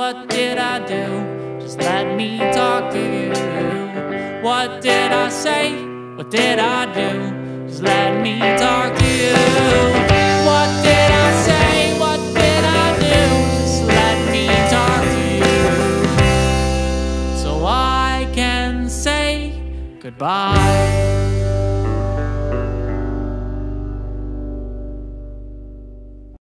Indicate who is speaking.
Speaker 1: What did I do? Just let me talk to you. What did I say? What did I do? Just let me talk to you. What did I say? What did I do? Just let me talk to you, so I can say goodbye.